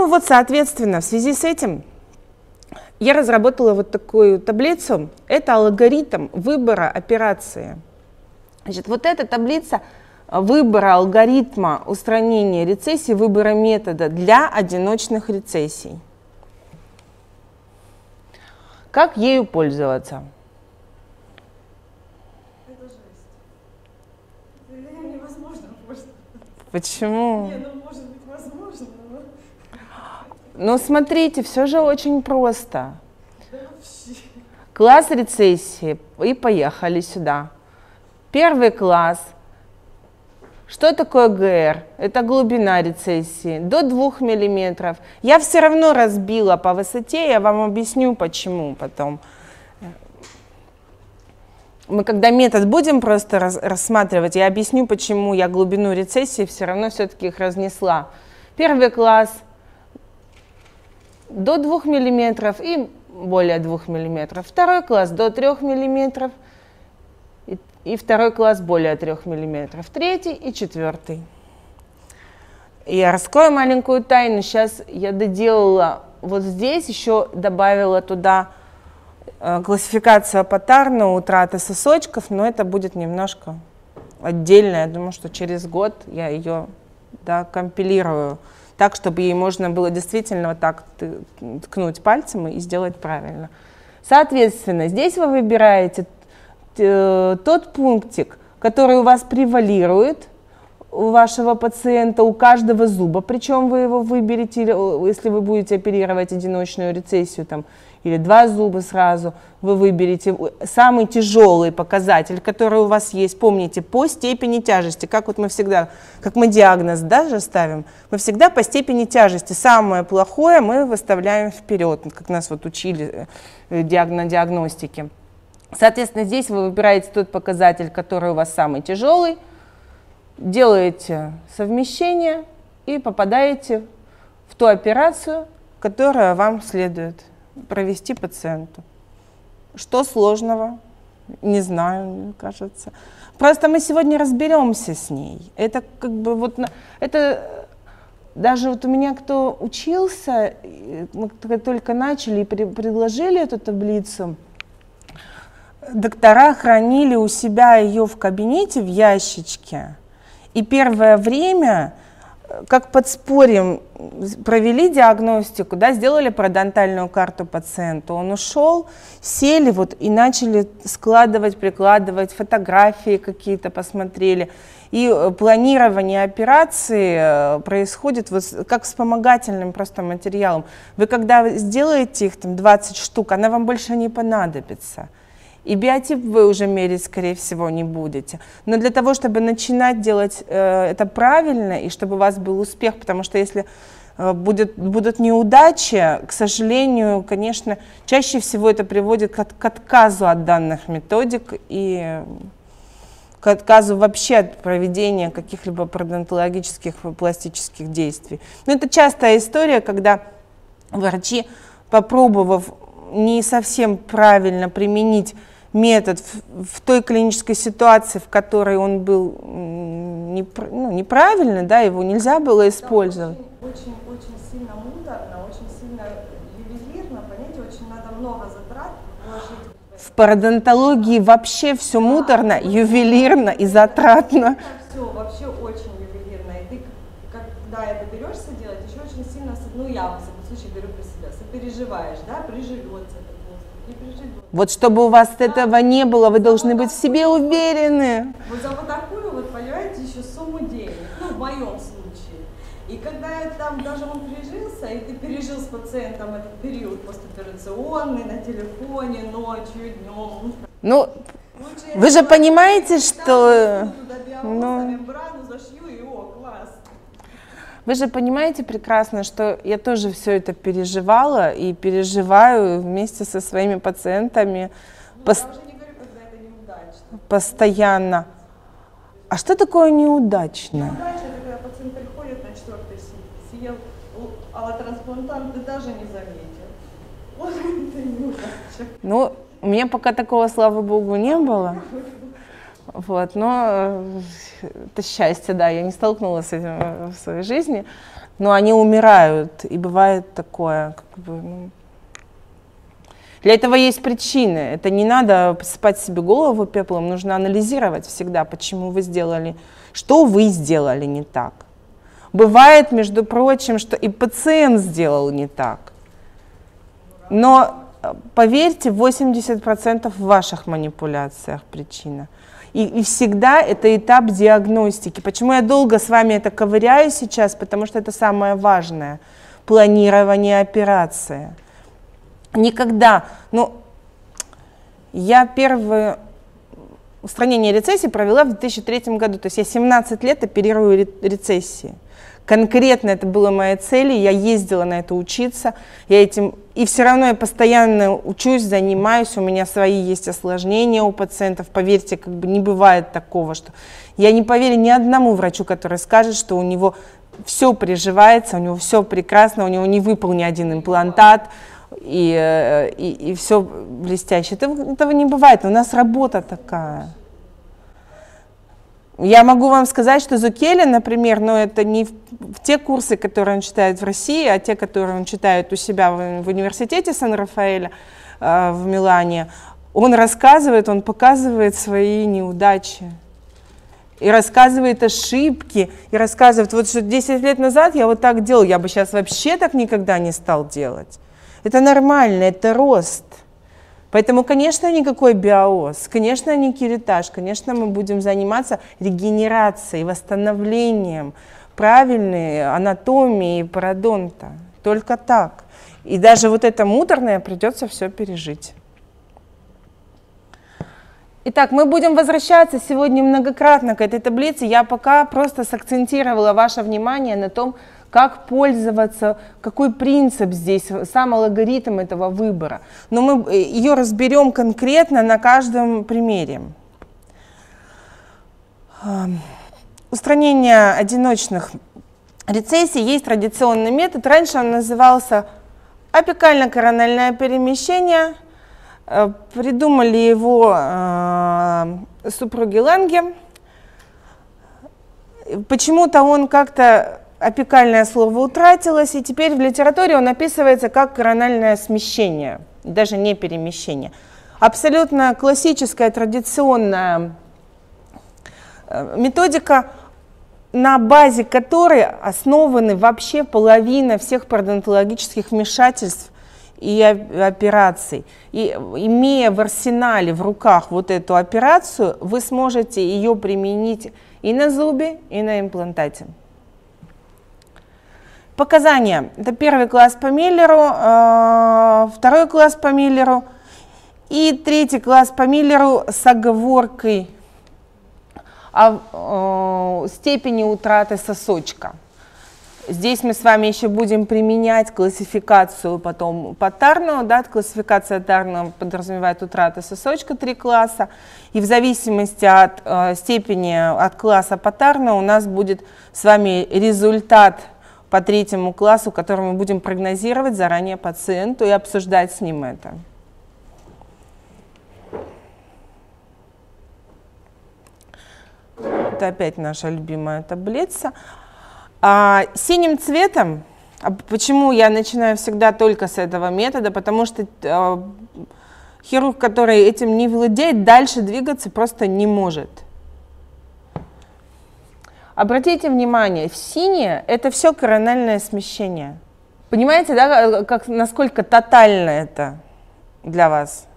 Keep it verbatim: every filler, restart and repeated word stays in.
вот, соответственно, в связи с этим я разработала вот такую таблицу. Это алгоритм выбора операции. Значит, вот эта таблица выбора алгоритма устранения рецессий, выбора метода для одиночных рецессий. Как ею пользоваться? Это жесть. Это невозможно пользоваться. Почему? Не, ну может быть возможно, но... Ну смотрите, все же очень просто. Да вообще. Класс рецессии. И поехали сюда. Первый класс. Что такое ГР? Это глубина рецессии, до двух миллиметров. Я все равно разбила по высоте, я вам объясню, почему потом. Мы когда метод будем просто раз, рассматривать, я объясню, почему я глубину рецессии все равно все-таки их разнесла. Первый класс до двух миллиметров и более двух миллиметров. Второй класс до трёх миллиметров. И второй класс более трёх миллиметров, третий и четвертый. Я раскрою маленькую тайну. Сейчас я доделала вот здесь, еще добавила туда э, классификацию Апатарна, утраты сосочков, но это будет немножко отдельно. Я думаю, что через год я ее да, компилирую так, чтобы ей можно было действительно вот так ткнуть пальцем и сделать правильно. Соответственно, здесь вы выбираете тот пунктик, который у вас превалирует у вашего пациента, у каждого зуба, причем вы его выберете, если вы будете оперировать одиночную рецессию там, или два зуба сразу, вы выберете самый тяжелый показатель, который у вас есть, помните, по степени тяжести, как вот мы всегда, как мы диагноз даже ставим, мы всегда по степени тяжести, самое плохое мы выставляем вперед, как нас вот учили на диагностике. Соответственно, здесь вы выбираете тот показатель, который у вас самый тяжелый, делаете совмещение и попадаете в ту операцию, которую вам следует провести пациенту. Что сложного? Не знаю, мне кажется. Просто мы сегодня разберемся с ней. Это как бы вот, это даже вот у меня кто учился, мы только начали и предложили эту таблицу, доктора хранили у себя ее в кабинете в ящичке, и первое время, как подспорьем, провели диагностику, да, сделали пародонтальную карту пациенту, он ушел, сели вот и начали складывать, прикладывать, фотографии какие-то посмотрели. И планирование операции происходит вот как вспомогательным просто материалом. Вы когда сделаете их там двадцать штук, она вам больше не понадобится. И биотип вы уже мерить, скорее всего, не будете. Но для того, чтобы начинать делать э, это правильно, и чтобы у вас был успех, потому что если э, будет, будут неудачи, к сожалению, конечно, чаще всего это приводит к, к отказу от данных методик и к отказу вообще от проведения каких-либо пародонтологических пластических действий. Но это частая история, когда врачи, попробовав не совсем правильно применить метод в, в той клинической ситуации, в которой он был не, ну, неправильный, да, его нельзя было использовать. Очень, очень, очень сильно муторно, очень сильно ювелирно, понимаете, очень надо много затрат вложить. В пародонтологии вообще все муторно, ювелирно и затратно. Все вообще очень ювелирно, и ты, когда это берешься делать, еще очень сильно, ну я, в всяком случае, говорю про себя, сопереживаешь, да, приживется это просто, не приживется. Вот чтобы у вас да. этого не было, вы должны вот быть в себе уверены. Вот за вот такую вот, понимаете, еще сумму денег, ну, в моем случае. И когда там даже он прижился, и ты пережил с пациентом этот период постоперационный, на телефоне, ночью, днем. Ну, вы же понимаете, что... Ну, вы же понимаете прекрасно, что я тоже все это переживала и переживаю вместе со своими пациентами пос... не говорю, когда это неудачно. Постоянно. А что такое неудачно? Неудачно, это когда пациент приходит на четвертый съел аллотрансплантант, ты даже не заметил. Вот это неудача. Ну, у меня пока такого, слава богу, не было. Вот, но это счастье, да, я не столкнулась с этим в своей жизни, но они умирают, и бывает такое, как бы, ну, для этого есть причины, это не надо посыпать себе голову пеплом, нужно анализировать всегда, почему вы сделали, что вы сделали не так. Бывает, между прочим, что и пациент сделал не так, но поверьте, восемьдесят процентов в ваших манипуляциях причина. И, и всегда это этап диагностики. Почему я долго с вами это ковыряю сейчас? Потому что это самое важное. Планирование операции. Никогда. Ну, я первое устранение рецессии провела в две тысячи третьем году. То есть я семнадцать лет оперирую рецессии. Конкретно это было моей целью, я ездила на это учиться, я этим, и все равно я постоянно учусь, занимаюсь, у меня свои есть осложнения у пациентов, поверьте, как бы не бывает такого, что я не поверю ни одному врачу, который скажет, что у него все приживается, у него все прекрасно, у него не выпал ни один имплантат, и, и, и все блестяще. Это, этого не бывает, у нас работа такая. Я могу вам сказать, что Зукеля, например, но это не в, в те курсы, которые он читает в России, а те, которые он читает у себя в, в университете Сан-Рафаэля э, в Милане, он рассказывает, он показывает свои неудачи. И рассказывает ошибки, и рассказывает, вот что десять лет назад я вот так делал, я бы сейчас вообще так никогда не стал делать. Это нормально, это рост. Поэтому, конечно, никакой биоз, конечно, не кюретаж, конечно, мы будем заниматься регенерацией, восстановлением правильной анатомии пародонта. Только так. И даже вот это муторное придется все пережить. Итак, мы будем возвращаться сегодня многократно к этой таблице. Я пока просто сакцентировала ваше внимание на том, как пользоваться, какой принцип здесь, сам алгоритм этого выбора. Но мы ее разберем конкретно на каждом примере. Устранение одиночных рецессий есть традиционный метод. Раньше он назывался апикально-корональное перемещение. Придумали его э, супруги Ланге. Почему-то он как-то, апикальное слово утратилось, и теперь в литературе он описывается как корональное смещение, даже не перемещение. Абсолютно классическая, традиционная методика, на базе которой основаны вообще половина всех пародонтологических вмешательств и операций. И имея в арсенале, в руках вот эту операцию, вы сможете ее применить и на зубе, и на имплантате. Показания. Это первый класс по Миллеру, э, второй класс по Миллеру и третий класс по Миллеру с оговоркой о э, степени утраты сосочка. Здесь мы с вами еще будем применять классификацию потом по Тарну. Да, классификация Тарну подразумевает утрату сосочка, три класса. И в зависимости от э, степени, от класса по Тарну у нас будет с вами результат по третьему классу, который мы будем прогнозировать заранее пациенту и обсуждать с ним это. Это опять наша любимая таблица. А, синим цветом, а почему я начинаю всегда только с этого метода, потому что а, хирург, который этим не владеет, дальше двигаться просто не может. Обратите внимание, в синее это все корональное смещение. Понимаете, да, как, насколько тотально это для вас?